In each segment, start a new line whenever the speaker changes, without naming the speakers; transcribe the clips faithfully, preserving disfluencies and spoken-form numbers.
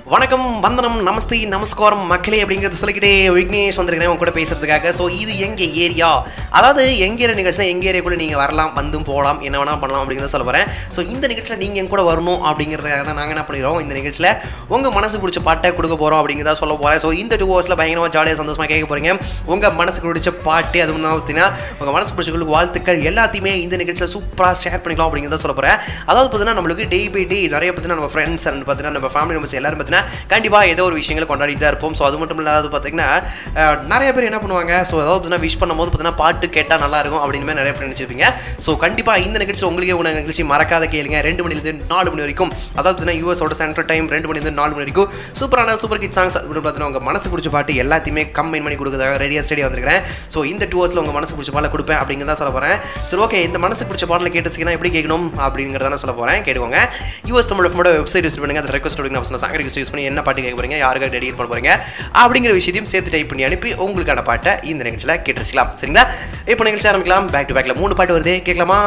வணக்கம், வந்தனம், நமஸ்தே, நமஸ்காரம் மக்களே அப்படிங்கிறது சொல்லிக்கிட்டே விக்னேஷ் வந்திருக்கிறேன் உங்க கூட பேசுறதுக்காக. ஸோ இது எங்கள் ஏரியா, அதாவது எங்கள் ஏரியா நிகழ்ச்சினா எங்கள் ஏரியாக்குள்ளே நீங்கள் வரலாம், வந்தும் போகலாம், என்ன வேணால் பண்ணலாம் அப்படிங்கிறத சொல்ல போகிறேன். ஸோ இந்த நிகழ்ச்சியில் நீங்கள் என் கூட வரணும் அப்படிங்கிறதுக்காக தான் நாங்கள் என்ன பண்ணிடுறோம், இந்த நிகழ்ச்சியில் உங்கள் மனசு பிடிச்ச பாட்டை கொடுக்க போகிறோம் அப்படிங்கிறத சொல்ல போகிறேன். ஸோ இந்த டூ ஹவர்ஸில் பயங்கரமாக ஜாலியாக சந்தோஷமாக கேட்க போகிறீங்க. உங்கள் மனசுக்கு பிடிச்ச பாட்டு, அது முன்னாடி பார்த்தீங்கன்னா உங்கள் மனசு பிடிச்சவங்களுக்கு வாழ்த்துக்கள் எல்லாத்தையுமே இந்த நிகழ்ச்சியில் சூப்பராக ஷேர் பண்ணிக்கலாம் அப்படிங்கிறத சொல்ல போகிறேன். அதாவது பார்த்தீங்கன்னா நம்மளுக்கு டே பை டே நிறைய பார்த்தீங்கன்னா நம்ம ஃப்ரெண்ட்ஸ் அண்ட் பார்த்தீங்கன்னா நம்ம ஃபேமிலி மெம்பர்ஸ் எல்லாரும் பார்த்தீங்கன்னா கண்டிப்பாக ஏதோ ஒரு விஷயங்களை கொண்டாடிட்டு தான் இருப்போம். ஸோ அது மட்டும் இல்லாத பார்த்தீங்கன்னா நிறைய பேர் என்ன பண்ணுவாங்க, ஸோ அதாவது பார்த்தீங்கன்னா விஷ் பண்ணும்போது பார்த்தீங்கன்னா பாட்டு கேட்டால் நல்லா இருக்கும் அப்படின்னு நிறைய பேர் நினச்சிருப்பீங்க. ஸோ கண்டிப்பாக இந்த நிகழ்ச்சி உங்களுக்கே உங்கள் நிகழ்ச்சி மறக்காத கேளுங்க. ரெண்டு மணிலேருந்து நாலு மணி வரைக்கும், அதாவது பார்த்தீங்கன்னா யூஎஸோட சென்ட்ரல் டைம் ரெண்டு மணிலேருந்து நாலு மணி வரைக்கும் சூப்பரான சூப்பர் கிட் சாங்ஸ் அப்படின்னு பார்த்தீங்கன்னா உங்கள் மனசு பிடிச்ச பாட்டு எல்லாத்தையுமே கம்பைன் பண்ணி கொடுக்குறதாக ரெடியாக ஸ்டேடியாக வந்திருக்கிறேன். ஸோ இந்த டூ ஹவர்ஸில் உங்கள் மனசு பிடிச்ச பாடலை கொடுப்பேன் அப்படிங்கிறத சொல்ல போகிறேன். சரி, ஓகே, இந்த மனசு பிடிச்ச பாடலை கேட்டுச்சிங்கன்னா எப்படி கேட்கணும் அப்படிங்கிறத சொல்ல போகிறேன். கேட்டுக்கோங்க. யூஎஸ் தமிழ் எஃப்எம்மோட வெப்சைட் யூஸ் பண்ணுங்க. அந்த ரெக்வஸ்ட் கொடுங்க, சாங் ரெக்வஸ்ட் யூஸ் பண்ணி என்ன பாட்டு கேட்க போறீங்க, யாருக்காக டெடிகேட் பண்ண போறீங்க அப்படிங்கிற விஷயத்தையும் சேர்த்து டைப் பண்ணி அனுப்பி உங்களுக்கான பாட்டை இந்த நிகழ்ச்சியில் கேட்டுருக்கலாம். சரிங்களா? இப்போ நிகழ்ச்சி ஆரம்பிக்கலாம். பேக் டு பேக்ல மூணு பாட்டு வருது, கேட்கலாமா?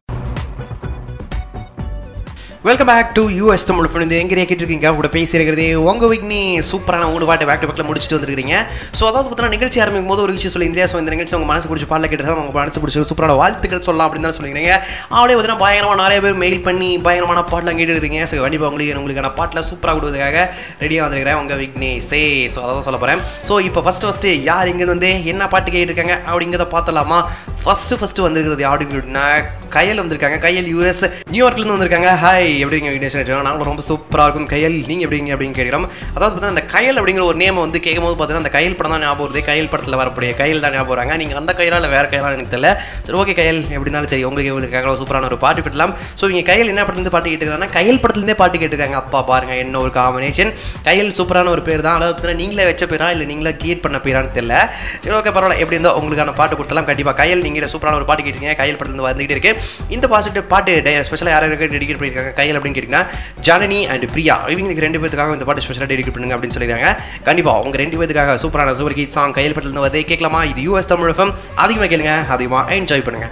Welcome back to US Tamil film. எங்கே கேட்டிருக்கீங்க கூட பேசியிருக்கிறது உங்கள் விக்னி. சூப்பரான மூணு பாட்டு பேக் டு பேக்கில் முடிச்சுட்டு வந்துருக்கீங்க. ஸோ அதாவது பார்த்தீங்கன்னா நிகழ்ச்சி ஆரம்பிக்கும் போது ஒரு விஷயம் சொல்லியிருந்தேன். ஸோ இந்த நிகழ்ச்சி உங்கள் மனசு பிடிச்ச பாடல கேட்டு உங்கள் மனசு பிடிச்ச சூப்பரான வாழ்த்துக்கள் சொல்லலாம் அப்படின்னு தான் சொல்லிக்கிறீங்க. அப்படியே பார்த்தீங்கன்னா பயங்கரமாக நிறைய பேர் மெயில் பண்ணி பயங்கரமான பாட்டெலாம் கேட்டுருக்கீங்க. ஸோ கண்டிப்பாக உங்களுக்கு உங்களுக்கான பாட்டில் சூப்பராக கொடுவதுக்காக ரெடியாக வந்துருக்கிறேன் உங்கள் விக்னி சே. ஸோ அதான் சொல்ல போகிறேன். ஸோ இப்போ ஃபஸ்ட்டு ஃபஸ்ட்டு யார் இங்கே வந்து என்ன பாட்டு கேட்டிருக்காங்க அப்படிங்கிறத பார்த்தலாமா? ஃபஸ்ட்டு ஃபஸ்ட்டு வந்துருக்கிறது யாருன்னு கேட்டிங்கன்னா கையல் வந்திருக்காங்க. கையல் யூஎஸ் நியூயார்க்லேருந்து வந்திருக்காங்க. ஹாய், எப்படிங்க விக்னேஷ்? நாங்களும் ரொம்ப சூப்பராக இருக்கும். கையல் நீங்கள் எப்படிங்க அப்படின்னு கேட்குறோம். அதாவது பார்த்தீங்கன்னா அந்த கையல் அப்படிங்கிற ஒரு நேமை வந்து கேட்கும் போது பார்த்தீங்கன்னா அந்த கையல் படம் தான் ஞாபகம் வருது. கையல் படத்தில் வரக்கூடிய கையல் தான் ஞாபகம் வராங்க. நீங்கள் அந்த கையலா இல்லை வேறு கையலாம் எனக்கு தெரியல. சரி, ஓகே, கையல் எப்படி இருந்தாலும் சரி, உங்களுக்கு உங்களுக்கு சூப்பரான ஒரு பாட்டு கேட்டலாம். ஸோ இங்கே கையல் என்ன படத்துலேருந்து பாட்டு கேட்டுருக்காங்கன்னா கையல் படத்துலேருந்தே பாட்டு கேட்டுருக்காங்க. அப்பா பாருங்க, என்ன ஒரு காம்பினேஷன். கையல் சூப்பரான ஒரு பேர் தான். அதாவது நீங்களே வச்ச பேரா இல்லை நீங்களே கிரியேட் பண்ண பேரான்னு தெரியல. சரி, ஓகே, பரவாயில்ல. எப்படி இருந்தால் உங்களுக்கான பாட்டு கொடுத்தலாம். கண்டிப்பாக கையல் நீங்கள் சூப்பரான ஒரு பாட்டு கேட்டீங்க. கையல் படத்துலேருந்து வந்துகிட்டே இருக்கு. இந்த பாசிட்டிவ் பாட்டு ஸ்பெஷலாக யாராவது டெடிகேட் பண்ணியிருக்காங்க கையல் அப்படின்னு கேட்டிங்கன்னா ஜானனி அண்ட் பிரியா. இவங்களுக்கு ரெண்டு பேருக்காக இந்த பாட்டு ஸ்பெஷலாக டெடிகேட் பண்ணுங்க அப்படின்னு சொல்லியிருக்காங்க. கண்டிப்பாக உங்கள் ரெண்டு பேருக்காக சூப்பரான சூப்பர் ஹிட் சாங் கையல் படத்துலேருந்து வந்து கேட்கலாமா? இது யூஎஸ் தமிழ் எஃப்எம். அதிகமாக கேளுங்க, அதிகமாக என்ஜாய் பண்ணுங்க.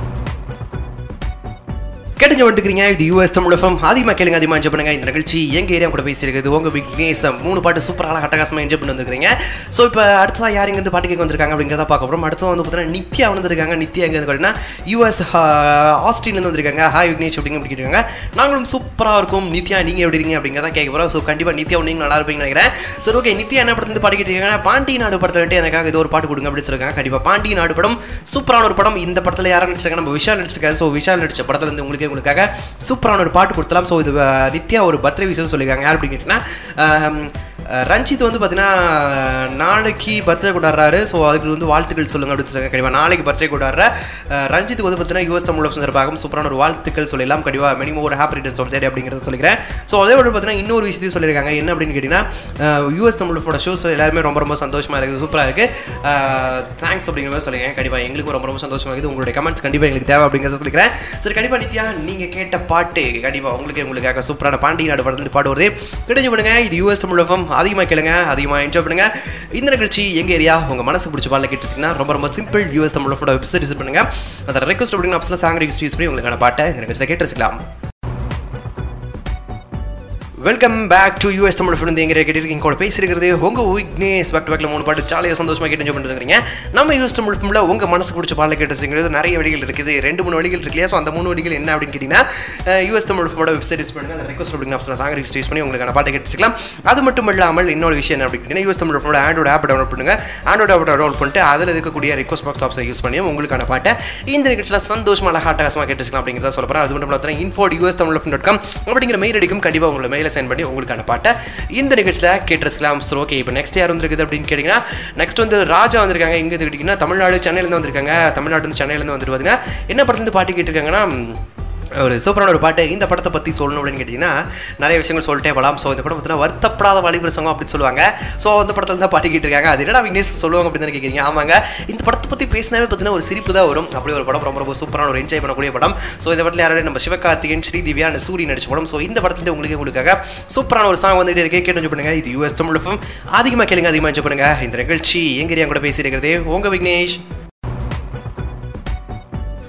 கேட்டு வந்துருக்கீங்க. இது யூஎஸ் தமிழ் எஃப்எம். அதிகமாக கேளுங்க, அதிகமாக என்ஜாய் பண்ணுங்க. இந்த நிகழ்ச்சி எங்கள் ஏரியா கூட பேசியிருக்குது உங்கள் விக்னேஷம். மூணு பாட்டு சூப்பராக அட்டகாசமாக என்ஜாய் பண்ணி வந்துருக்கீங்க. ஸோ இப்போ அடுத்ததாக யார் இங்கே பாட்டு கேட்க வந்திருக்காங்க அப்படிங்கிறத பார்க்க போகிறோம். அடுத்து வந்து பார்த்தீங்கன்னா நித்யா வந்துருக்காங்க. நித்யா எங்கே பார்த்தீங்கன்னா யூஎஸ் ஆஸ்ட்ரேலியாலேருந்து வந்திருக்காங்க. ஹாய் விக்னேஷ் அப்படிங்க அப்படி கேட்டிருக்காங்க. நாங்களும் சூப்பராக இருக்கும். நித்யா நீங்கள் எப்படி இருக்கீங்க அப்படிங்கிறத கேட்க போகிறோம். ஸோ கண்டிப்பாக நித்யா நீங்கள் நல்லா இருப்பீங்கன்னு நினைக்கிறேன். சரி, ஓகே, நித்யா என்ன படத்துலேருந்து பாட்டு கேட்டிருக்காங்க? பாண்டி நாடு படத்தை வந்துட்டு எனக்காக ஏதோ ஒரு பாட்டு கொடுங்க அப்படின்னு சொல்லியிருக்காங்க. கண்டிப்பாக பாண்டி நாடு படம் சூப்பரான ஒரு படம். இந்த படத்தில் யாரும் நடிச்சிருக்காங்க? நம்ம விஷால் நடிச்சிருக்காரு. ஸோ விஷால் நடிச்ச படத்தில் இருந்து உங்களுக்கு உங்களுக்காக சூப்பரான ஒரு பாட்டு கொடுத்தலாம். ஸோ இது நித்யா ஒரு பர்த்டே விஷயம் சொல்லியிருக்காங்க. யார் அப்படின்னு கேட்டிங்கன்னா ரஞ்சித் வந்து பார்த்தீங்கன்னா நாளைக்கு பர்த்டே கொண்டாடுறாரு. ஸோ அதுக்கு வந்து வாழ்த்துக்கள் சொல்லுங்கள் அப்படின்னு சொல்லுங்க. கண்டிப்பாக நாளைக்கு பர்த்டே கொண்டாடுற ரஞ்சித்துக்கு வந்து பார்த்தீங்கன்னா யூஎஸ் தமிழ் சந்தர்ப்பாகவும் சூப்பரான ஒரு வாழ்த்துக்கள் சொல்லலாம். கண்டிப்பாக மினிமம் ஒரு happy returns of the day அப்படிங்கிறத சொல்லிக்கிறேன். ஸோ அதே மாதிரி பார்த்தீங்கன்னா இன்னொரு விஷயத்தையும் சொல்லியிருக்காங்க. என்ன அப்படின்னு கேட்டிங்கன்னா யூஎஸ் தமிழோட ஷோஸ் எல்லாருமே ரொம்ப ரொம்ப சந்தோஷமாக இருக்குது, சூப்பராக இருக்குது, தேங்க்ஸ் அப்படிங்கிற மாதிரி சொல்லிக்கிறேன். கண்டிப்பாக எங்களுக்கு ரொம்ப ரொம்ப சந்தோஷமாக இருக்குது. உங்களுடைய கமெண்ட்ஸ் கண்டிப்பாக எங்களுக்கு தேவை அப்படிங்கிறத சொல்லிக்கிறேன். சரி, கண்டிப்பாக நித்யா நீங்கள் கேட்ட பாட்டு கண்டிப்பாக உங்களுக்கு உங்களுக்காக சூப்பரான பாண்டி நாடு படத்தில் பாட்டு வருது. கிடைச்சி பண்ணுங்க. இது யூஎஸ் தமிழ் எஃப்எம். அதிகமாக கேளுங்க, அதிகமாக என்ஜாய் பண்ணுங்க. இந்த நிகழ்ச்சி எங்க ஏரியா உங்க மனசு பிடிச்ச பாடல கேட்டுச்சிங்கன்னா ரொம்ப ரொம்ப சிம்பிள். யூஎஸ் தமிழோட வெப்சைட் யூஸ் பண்ணுங்க. அதை ரெக்வஸ்ட் அப்படிங்கிற ஆப்ஷனில் சாங் ரெக்வஸ்ட் யூஸ் பண்ணி உங்களுக்கான பாட்டை இந்த நிகழ்ச்சியில் கேட்டுச்சிக்கலாம். Welcome back to US Tamil film. எங்கே கேட்டிருக்கீங்க கூட பேசியிருக்கிறது உங்கள் விக்னேஷ். பேக் டு பேக்கில் மூணு பாட்டு ஜாலியாக சந்தோஷமாக கேட்டு என்ஜாய் பண்ணிருக்கீங்க. நம்ம யூஎஸ் தமிழ் ஃபிலிமில் உங்கள் மனசு பிடிச்ச பாடல கேட்டுங்கிறது நிறைய வழிகள் இருக்குது. ரெண்டு மூணு வழிகள் இருக்கு இல்லையா? ஸோ அந்த மூணு வழிகள் என்ன அப்படின்னு கேட்டிங்கன்னா யூஎஸ் தமிழ் ஃபிலிமோட வெப்சைட் யூஸ் பண்ணுங்க. அந்த ரெக்வஸ்ட் அப்படிங்கிற ஆப்ஷனில் சாங் ரெக்வஸ்ட் யூஸ் பண்ணி உங்களுக்கான பாட்டை கேட்டுக்கலாம். அது மட்டும் இல்லாமல் இன்னொரு விஷயம் என்ன அப்படின்னு கேட்டிங்கன்னா யூஎஸ் தமிழ் ஃபிலிமோட ஆண்ட்ராய்டு ஆப் டவுன்லோட் பண்ணுங்க. ஆண்ட்ராய்டு ஆப் டவுன்லோட் பண்ணிட்டு அதில் இருக்கக்கூடிய ரெக்வஸ்ட் பாக்ஸ் ஆப்ஷனை யூஸ் பண்ணி உங்களுக்கான பாட்டை இந்த நிகழ்ச்சியில் சந்தோஷமாக ஹாட்டாகசமாக கேட்டுக்கலாம் அப்படிங்கிறத சொல்ல போகிறேன். அது மட்டும் இல்லாமல் info US Tamil dot com அப்படிங்கிற மெயில் அடிக்கும். கண்டிப்பாக உங்களை மெயிலை சென்ட் பண்ணி உங்களுக்கான பாட்டை இந்த நிகழ்ச்சியில் கேட்டுக்கலாம். ஸோ ஓகே, இப்போ நெக்ஸ்ட் யார் வந்துருக்குது அப்படின்னு கேட்டிங்கன்னா நெக்ஸ்ட் வந்து ராஜா வந்திருக்காங்க. எங்கே கேட்டிங்கன்னா தமிழ்நாடு சென்னையிலேருந்து வந்திருக்காங்க. தமிழ்நாடு வந்து சென்னையிலேருந்து வந்துட்டு பார்த்தீங்கன்னா என்ன படத்துலேருந்து பாட்டு கேட்டிருக்காங்கன்னா ஒரு சூப்பரான ஒரு பாட்டு. இந்த படத்தை பற்றி சொல்லணும் அப்படின்னு கேட்டிங்கன்னா நிறைய விஷயங்கள் சொல்லிட்டே போகலாம். ஸோ இந்த படம் பார்த்தீங்கன்னா வருத்தப்படாத வாலிபர் சங்கம் அப்படின்னு சொல்லுவாங்க. ஸோ அந்த படத்தில் தான் பாட்டு கேட்டிருக்காங்க. அது என்னடா விக்னேஷ் சொல்லுவாங்க அப்படின்னு தான் கேட்குறீங்க. ஆமாங்க, இந்த படத்தை பற்றி பேசினாவே பார்த்தீங்கன்னா ஒரு சிரிப்பு தான் வரும். அப்படி ஒரு படம் ரொம்ப ரொம்ப சூப்பரான ஒரு என்ஜாய் பண்ணக்கூடிய படம். ஸோ இந்த படத்தில் யாராவது நம்ம சிவகார்த்திகேயன், ஸ்ரீதிவ்யா, சூரி நடிச்ச படம். ஸோ இந்த படத்துல உங்களுக்கு உங்களுக்காக சூப்பரான ஒரு சாங் வந்துட்டு இருக்கே, கேட்டு என்ஜாய் பண்ணுங்க. இது யூஎஸ் தமிழ் எஃப்எம். அதிகமாக கேளுங்க, அதிகமாக என்ஜாய் பண்ணுங்க. இந்த நிகழ்ச்சி எங்க ஏரியா கூட பேசியிருக்கிறது உங்கள் விக்னேஷ்.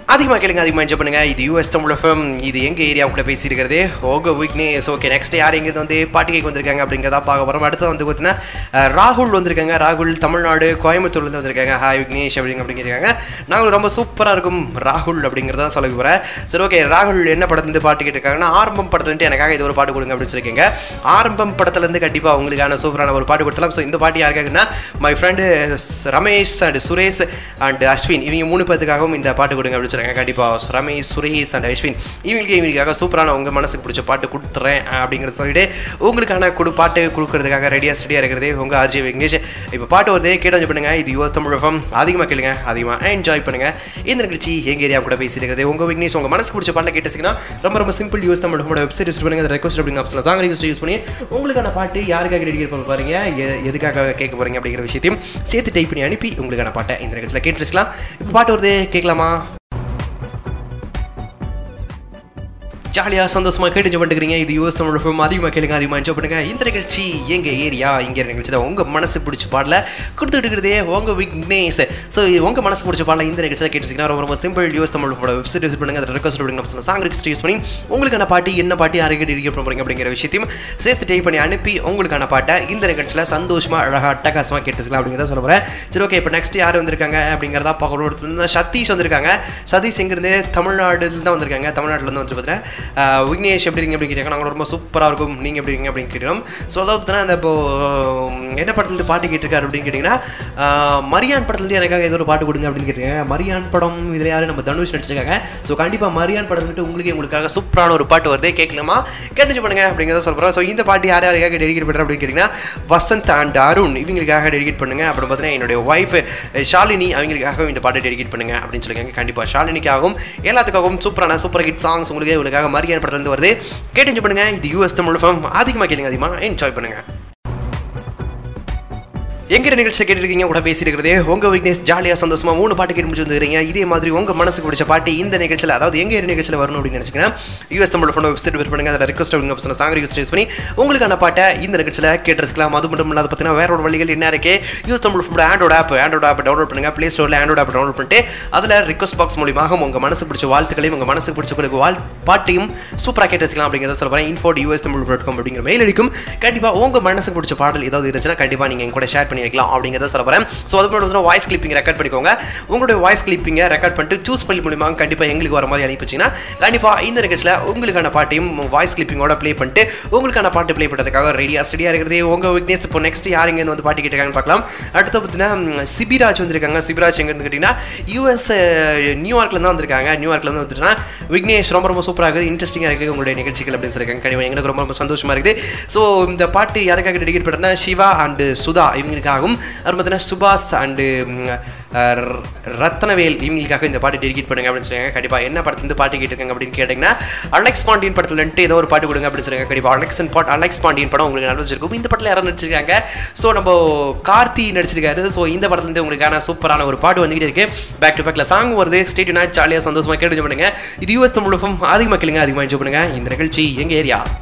அதிகமாக கேளுங்க, அதிகமாக என்ஜாய் பண்ணுங்க. இது யூஎஸ் தமிழ் எஃப்எம். இது எங்கள் ஏரியாவுக்குள்ள பேசியிருக்கிறது உங்கள் விக்னேஷ். ஓகே, நெக்ஸ்ட் யார் எங்கேருந்து வந்து பாட்டு கேட்க வந்திருக்காங்க அப்படிங்கிறதா பார்க்க போகிறோம். அடுத்து வந்து பார்த்தீங்கன்னா ராகுல் வந்திருக்காங்க. ராகுல் தமிழ்நாடு கோயம்புத்தூர்லேருந்து வந்திருக்காங்க. ஹாய் விக்னேஷ் அப்படிங்க அப்படிங்கிறாங்க. நாங்கள் ரொம்ப சூப்பராக இருக்கும் ராகுல் அப்படிங்கிறதா சொல்ல போகிறேன். சரி, ஓகே. ராகுல் என்ன படத்துலேருந்து பாட்டு கேட்டிருக்காங்கன்னா ஆரம்பம் படத்துலேருந்து எனக்காக இது ஒரு பாட்டு கொடுங்க அப்படின்னு சொல்லியிருக்கீங்க. ஆரம்பம் படத்துலேருந்து கண்டிப்பாக உங்களுக்கான சூப்பரான ஒரு பாட்டு கொடுத்தலாம். ஸோ இந்த பாட்டு யாருக்காகன்னா my friend Ramesh and Suresh and Ashwin, இவங்க மூணு பேத்துக்காகவும் இந்த பாட்டு கொடுங்க அப்படின்னு சொல்லுங்க. கண்டிப்பாக ரமேஷ், சுரேஷ் அண்ட் அஸ்வின் இவங்களுக்கு இவங்களுக்காக சூப்பரான உங்கள் மனசுக்கு பிடிச்ச பாட்டு கொடுத்துறேன் அப்படிங்கிறத சொல்லிட்டு உங்களுக்கான கொடு பாட்டு கொடுக்கறதுக்காக ரெடியாக ஸ்டடியாக இருக்கிறது உங்கள் ஆர்ஜே விக்னேஷ். இப்போ பாட்டு வருது, கேட்டு பண்ணுங்க. இது யூஎஸ் தமிழ் எஃப்எம். அதிகமாக கேளுங்க, அதிகமாக என்ஜாய் பண்ணுங்க. இந்த நிகழ்ச்சி எங்கள் ஏரியா கூட பேசியிருக்கிறது உங்கள் விக்னேஷ். உங்கள் மனசுக்கு பிடிச்ச பாட்டில் கேட்டுச்சிங்கன்னா ரொம்ப ரொம்ப simple. US Tamil FM website use பண்ணுங்க. ரெக்வஸ்ட் அப்படிங்க ஆப்ஷன் சாங் ரிக்வஸ்ட் யூஸ் பண்ணி உங்களுக்கான பாட்டு யாருக்காக டெடிகேட் பண்ண பாருங்க, எதுக்காக கேட்க போறீங்க அப்படிங்கிற விஷயத்தையும் சேர்த்து டைப் பண்ணி அனுப்பி உங்களுக்கான பாட்டை இந்த நிகழ்ச்சியில் கேட்டுருக்கலாம். இப்போ பாட்டு வருது, கேட்கலாமா? ஜாலியாக சந்தோஷமாக கேட்டு என்ஜாய் பண்ணிக்கிறீங்க. இது யூஎஸ் தமிழ் எஃப்எம். அதிகமாக கேளுங்க, அதிகமாக என்ஜாய் பண்ணுங்க. இந்த நிகழ்ச்சி எங்கள் ஏரியா இங்கே நிகழ்ச்சி தான் உங்கள் மனசு பிடிச்ச பாடல கொடுத்துட்டு இருக்கிறதே உங்கள் விக்னேஷ். ஸோ உங்கள் மனசு பிடிச்ச பாடல இந்த நிகழ்ச்சியில் கேட்டுச்சிங்கன்னா ரொம்ப ரொம்ப simple. US Tamil website use பண்ணுங்க. அதை ரெக்வஸ்ட் அப்படிங்கிற சாங் ரிக்வஸ்ட் யூஸ் பண்ணி உங்களுக்கான பாட்டு என்ன பாட்டு யாருக்கு டெடிகேட் பண்ண போறீங்க அப்படிங்கிற விஷயத்தையும் சேர்த்து டைப் பண்ணி அனுப்பி உங்களுக்கான பாட்டை இந்த நிகழ்ச்சியில் சந்தோஷமாக அழகாக அட்டகாசமாக கேட்டுச்சிக்கலாம் அப்படிங்கிறத சொல்ல போகிறேன். சரி, ஓகே. இப்போ நெக்ஸ்ட் யார் வந்திருக்காங்க அப்படிங்கிறதா பார்க்கணும். சதீஷ் வந்திருக்காங்க. சதீஷ் எங்கிருந்து தமிழ்நாடுல தான் வந்திருக்காங்க. தமிழ்நாட்டில் வந்து பார்த்தீங்கன்னா விக்னேஷ் எப்படி இருக்கீங்க அப்படின்னு கேட்டாங்க. நாங்கள் ரொம்ப சூப்பராக இருக்கும், நீங்கள் எப்படி இருக்கீங்க அப்படின்னு கேட்குறோம். ஸோ அதாவது அந்த இப்போ என்ன படத்துலேருந்து பாட்டு கேட்டிருக்காரு அப்படின்னு கேட்டிங்கன்னா மரியான் படத்துலேருந்து எனக்காக ஏதோ ஒரு பாட்டு கொடுங்க அப்படின்னு கேட்டிருக்காங்க. மரியான் படம் இதில் யாரும் நம்ம தனுஷ் நடிச்சிருக்காங்க. ஸோ கண்டிப்பாக மரியான் படத்துலேருந்து உங்களுக்கு உங்களுக்காக சூப்பரான ஒரு பாட்டு வருது, கேட்கலாமா? கேட்டு பண்ணுங்க அப்படிங்கிறத சொல்கிறோம். ஸோ இந்த பாட்டு யார் யாருக்காக டெடிகேட் பண்ணுறேன் அப்படின்னு கேட்டிங்கன்னா வசந்த் அண்ட் அருண் இவங்களுக்காக டெடிகேட் பண்ணுங்க. அப்புறம் பார்த்தீங்கன்னா என்னுடைய ஒய்ஃப் ஷாலினி அவங்களுக்காகவும் இந்த பாட்டை டெடிகேட் பண்ணுங்க அப்படின்னு சொல்லியிருக்காங்க. கண்டிப்பாக ஷாலினிக்காகவும் எல்லாத்துக்காகவும் சூப்பரான சூப்பர் ஹிட் சாங்ஸ் உங்களுக்கு உங்களுக்காக மரியான் படத்துலேருந்து வருது, கேட்டு என்ஜாய் பண்ணுங்க. இது யூஎஸ் தமிழ் எஃப்எம். அதிகமாக கேளுங்க, அதிகமாக என்ஜாய் பண்ணுங்க. எங்கிற நிகழ்ச்சி கேட்டுருக்கீங்க கூட பேசியிருக்கிறது உங்கள் விக்னேஷ். ஜாலியாக சந்தோஷமாக மூணு பாட்டு கேட்டு முடிச்சு வந்துருக்கீங்க. இதே மாதிரி உங்கள் மனசுக்கு பிடிச்ச பாட்டு இந்த நிகழ்ச்சியில், அதாவது எங்கள் நிகழ்ச்சியில் வரணும் அப்படின்னு நினச்சிங்கன்னா யூஎஸ் தமிழ் ஃபோன் வெப்சைட் விர் பண்ணுங்க. அதில் ரெக்வஸ்ட் அப்படிங்கிற சாங் ரிக்வஸ்ட் யூஸ் பண்ணி உங்களுக்கான பாட்டை இந்த நிகழ்ச்சியில் கேட்டுருக்கலாம். அது மட்டும் இல்லாத பார்த்தீங்கன்னா வேற ஒரு வழிகள் என்ன இருக்கு. US Tamil phone Android app Android app download பண்ணுங்க. ப்ளே ஸ்டோரில் ஆண்ட்ராய்ட் ஆப் டவுன்லோட் பண்ணிட்டு அதில் ரிக்வஸ்ட் பாக்ஸ் மூலியமாக உங்கள் மனசுக்கு பிடிச்ச வாழ்த்துக்களையும் உங்கள் மனசுக்கு பிடிச்ச வாழ் பாட்டையும் சூப்பராக கேட்டுக்கலாம் அப்படிங்கிறத சொல்ல போகிறேன். Info US Tamil dot com அப்படிங்கிற மெயில் அடிக்கும். கண்டிப்பாக உங்கள் மனசுக்கு பிடிச்ச பாடல் ஏதாவது இருந்துச்சுன்னா கண்டிப்பாக நீங்கள் கூட ஷேர் பண்ணி வைக்கலாம் அப்படிங்கிறத போறேன். சோ அது மட்டும் வாய்ஸ் கிளிப்பிங் ரெக்கார்ட் பண்ணிக்கோங்க. உங்களுடைய வாய்ஸ் கிளிப்பிங்கை ரெக்கார்ட் பண்ணிட்டு சூஸ் பண்ணி மூலமாக கண்டிப்பா எங்களுக்கு வர மாதிரி அனுப்பிச்சிங்கன்னா கண்டிப்பா இந்த நிகழ்ச்சியில் உங்களுக்கான பாட்டையும் வாய்ஸ் கிளிப்பிங்கோட ப்ளே பண்ணிட்டு உங்களுக்கான பாட்டு ப்ளே பண்ணுறதுக்காக ரெடியா ஸ்டடியா இருக்கிறது உங்க விக்னேஷ். இப்போ நெக்ஸ்ட் யார் இங்க வந்து பாட்டு கேட்டிருக்காங்கன்னு பார்க்கலாம். அடுத்து பார்த்தீங்கன்னா சிபிராஜ் வந்திருக்காங்க. சிபிராஜ் எங்க இருந்து கேட்டீங்கன்னா யூஎஸ் நியூயார்க்ல இருந்து வந்திருக்காங்க. நியூயார்க்ல இருந்து வந்துட்டுனா விக்னேஷ் ரொம்ப ரொம்ப சூப்பராக இருக்குது, இன்ட்ரெஸ்டிங்காக இருக்குது உங்களுடைய நிகழ்ச்சிகள் அப்படின்னு சொல்லியிருக்காங்க. கண்டிப்பாக எங்களுக்கு ரொம்ப ரொம்ப சந்தோஷமா இருக்குது. ஸோ இந்த பாட்டு யாருக்காக டெடிகேட் பண்ணுறேன்னா சிவா அண்ட் சுதா இவங்களுக்காகவும், சுபாஷ் அண்டு ரத்னவேல் இவங்களுக்காக இந்த பாட்டு டெடிகேட் பண்ணுங்க அப்படின்னு சொல்லுவாங்க. கண்டிப்பாக என்ன படத்துலேருந்து பாட்டு கேட்டிருக்காங்க அப்படின்னு கேட்டிங்கன்னா அலெக்ஸ் பாண்டியன் படத்துலன்ட்டு ஏதோ ஒரு பாட்டு கொடுங்க அப்படின்னு சொல்லுவாங்க. கண்டிப்பாக அலெக்ஸ் பாட் அலெக்ஸ் பாண்டியன் படம் உங்களுக்கு நல்லா வச்சிருக்கும். இந்த படத்தில் யாரும் நடிச்சிருக்காங்க. ஸோ நம்ம கார்த்தி நடிச்சிருக்காரு. ஸோ இந்த படத்துலேருந்து உங்களுக்கான சூப்பரான ஒரு பாட்டு வந்துகிட்டே இருக்கு. பேக் டு பேக்கில் சாங் வருது. ஸ்டேட்யூனா ஜாலியாக சந்தோஷமாக கேட்டு பண்ணுங்க. இது யூஎஸ் தமிழ் எஃப்எம். அதிகமாக கேளுங்க, அதிகமாக என்ஜாய் பண்ணுங்க. இந்த நிகழ்ச்சி எங்கள் ஏரியா.